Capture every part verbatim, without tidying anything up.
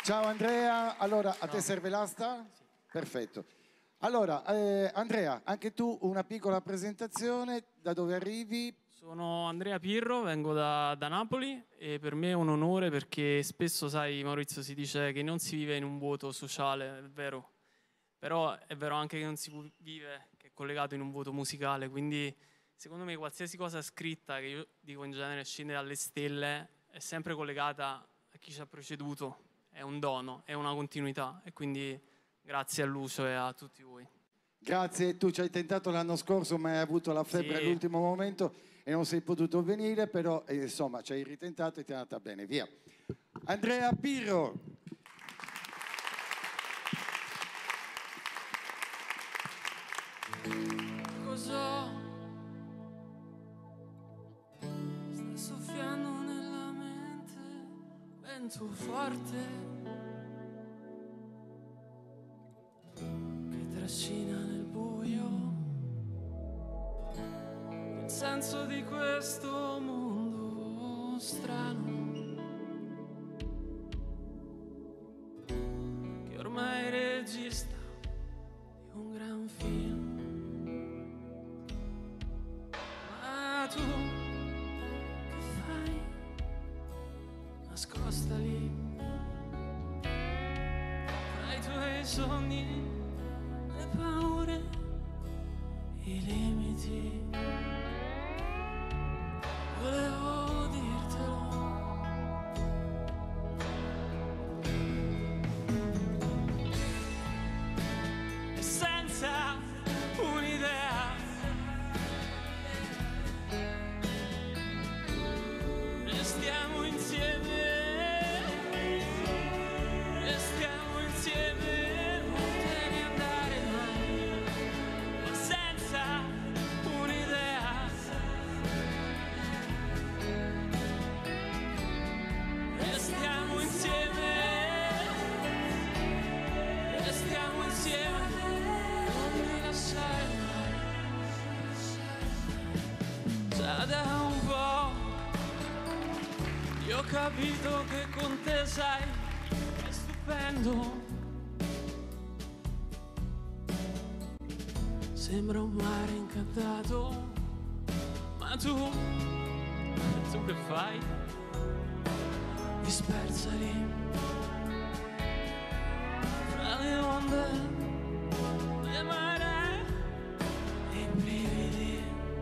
Ciao Andrea, allora a Ciao. te serve l'asta? Sì. Perfetto. Allora, eh, Andrea, anche tu una piccola presentazione, da dove arrivi? Sono Andrea Pirro, vengo da, da Napoli e per me è un onore perché spesso, sai Maurizio, si dice che non si vive in un vuoto sociale, è vero, però è vero anche che non si vive, che è collegato in un vuoto musicale, quindi secondo me qualsiasi cosa scritta, che io dico in genere scende dalle stelle, è sempre collegata a chi ci ha preceduto, è un dono, è una continuità e quindi grazie a Lucio e a tutti voi. Grazie, tu ci hai tentato l'anno scorso ma hai avuto la febbre Sì. all'ultimo momento e non sei potuto venire, però eh, insomma ci hai ritentato e ti è andata bene, via. Andrea Pirro. Cos'ho? Sta soffiando nella mente, vento forte che trascina nel buio il senso di questo mondo strano che ormai è regista di un gran film. Ma tu che fai nascosta lì tra i tuoi sogni, le paure, i limiti? Volevo dirtelo, e senza un'idea restiamo insieme, restiamo insieme, non te ne andare mai, ma senza un'idea restiamo insieme, restiamo insieme, non mi lasciare mai. Già da un po' io ho capito che con te, sai, è stupendo. Sembra un mare incantato, ma tu, tu che fai? Dispersa lì, fra le onde, le maree, i brividi.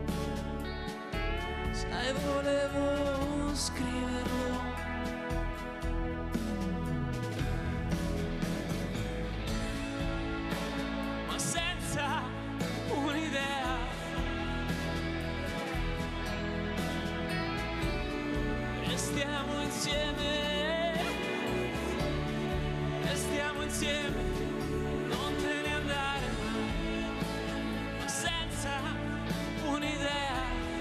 Sai, volevo scriverlo, ma senza un'idea. Restiamo insieme, restiamo insieme, non te ne andare mai, ma senza un'idea.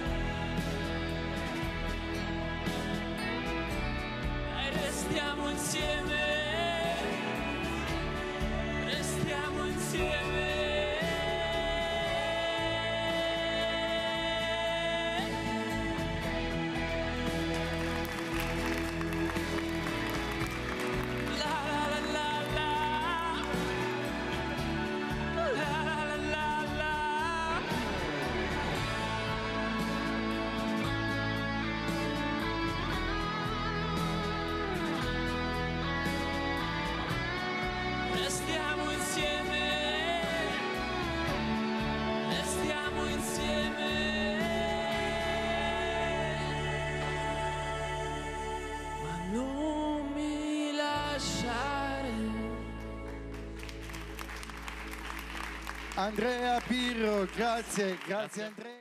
Restiamo insieme, restiamo insieme. La la la la la, la la la la la. Restiamo insieme, restiamo insieme. Ma non mi lasciare. Andrea Pirro, grazie, grazie Andrea.